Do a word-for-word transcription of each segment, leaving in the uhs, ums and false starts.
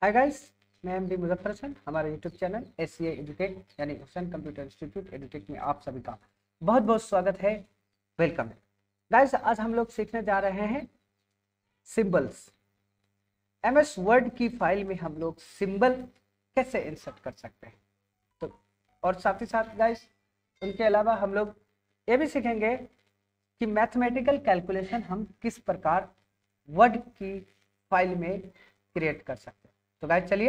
हाय guys, मैं M D Muzaffar Hasan. हमारे YouTube channel S C A Edutech यानी हुसैन कंप्यूटर इंस्टीट्यूट एडुटेक में आप सभी का बहुत बहुत स्वागत है, वेलकम है। गाइस, आज हम लोग सीखने जा रहे हैं सिंबल्स। एम एस वर्ड की फाइल में हम लोग सिंबल कैसे इंसर्ट कर सकते हैं। तो और साथ ही साथ गाइस, उनके अलावा हम लोग ये भी सीखेंगे कि मैथमेटिकल कैलकुलेशन हम किस प्रकार वर्ड की फाइल में क्रिएट कर सकते हैं। तो गाइस चलिए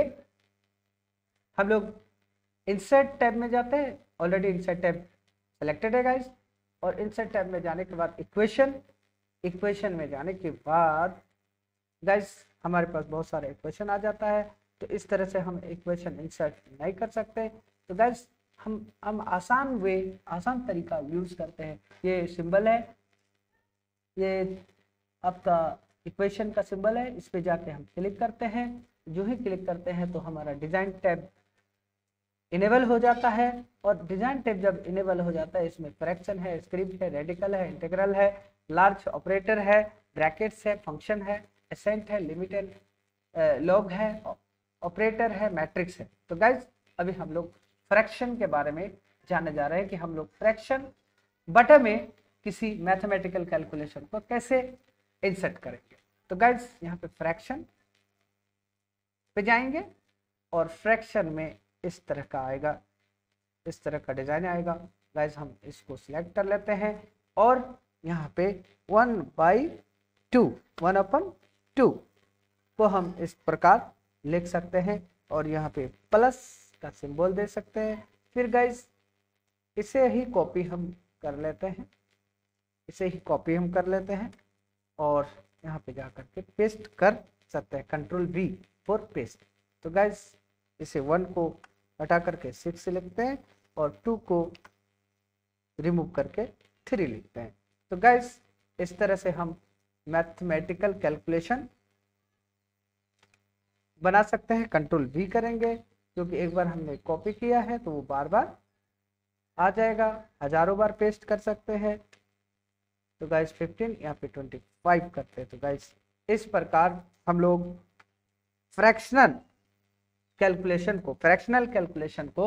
हम लोग इंसर्ट टैब में जाते हैं। ऑलरेडी इंसर्ट टैब सेलेक्टेड है गाइस, और इंसर्ट टैब में जाने के बाद इक्वेशन इक्वेशन में जाने के बाद गाइस हमारे पास बहुत सारे इक्वेशन आ जाता है। तो इस तरह से हम इक्वेशन इंसर्ट नहीं कर सकते। तो गाइस हम हम आसान वे आसान तरीका यूज करते हैं। ये सिंबल है, ये आपका इक्वेशन का सिंबल है। इस पे जाके हम क्लिक करते हैं। जो ही क्लिक करते हैं तो हमारा डिजाइन टैब इनेबल हो जाता है। और डिजाइन टैब जब इनेबल हो जाता है, इसमें फ्रैक्शन है, स्क्रिप्ट है, रेडिकल है, इंटीग्रल है, लार्ज ऑपरेटर है, ब्रैकेट्स है, फंक्शन है, एसेंट है, लिमिटेड लॉग है, ऑपरेटर है, मैट्रिक्स है। तो गाइज अभी हम लोग फ्रैक्शन के बारे में जानने जा रहे हैं कि हम लोग फ्रैक्शन बटन में किसी मैथमेटिकल कैलकुलेशन को कैसे इंसर्ट करेंगे। तो गाइज यहाँ पे फ्रैक्शन पे जाएंगे और फ्रैक्शन में इस तरह का आएगा, इस तरह का डिजाइन आएगा। गाइज हम इसको सिलेक्ट कर लेते हैं और यहाँ पे वन बाई टू वन अपन टू को हम इस प्रकार लिख सकते हैं और यहाँ पे प्लस का सिंबल दे सकते हैं। फिर गाइज इसे ही कॉपी हम कर लेते हैं, इसे ही कॉपी हम कर लेते हैं और यहाँ पे जा करके पेस्ट कर सकते हैं। Control V for paste. तो गाइज इसे वन को हटा करके सिक्स लिखते हैं और टू को रिमूव करके थ्री लिखते हैं। तो गाइज इस तरह से हम मैथमेटिकल कैलकुलेशन बना सकते हैं। कंट्रोल वी करेंगे क्योंकि एक बार हमने कॉपी किया है तो वो बार बार आ जाएगा। हजारों बार पेस्ट कर सकते हैं। तो गाइज फिफ्टीन यहाँ पे ट्वेंटी फाइव करते हैं। तो गाइज इस प्रकार हम लोग फ्रैक्शनल कैलकुलेशन को फ्रैक्शनल कैलकुलेशन को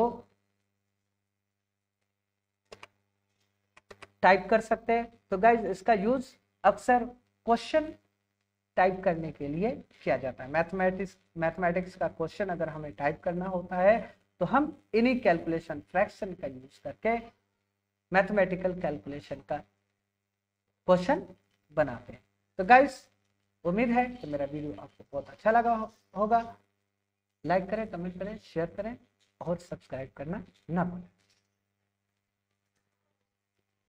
टाइप कर सकते हैं। तो गाइज इसका यूज अक्सर क्वेश्चन टाइप करने के लिए किया जाता है। मैथमेटिक्स मैथमेटिक्स का क्वेश्चन अगर हमें टाइप करना होता है तो हम इन्हीं कैलकुलेशन फ्रैक्शन का यूज करके मैथमेटिकल कैलकुलेशन का क्वेश्चन बनाते हैं। तो गाइस उम्मीद है कि मेरा वीडियो आपको बहुत अच्छा लगा होगा। लाइक करें, कमेंट करें, शेयर करें और सब्सक्राइब करना ना भूलें।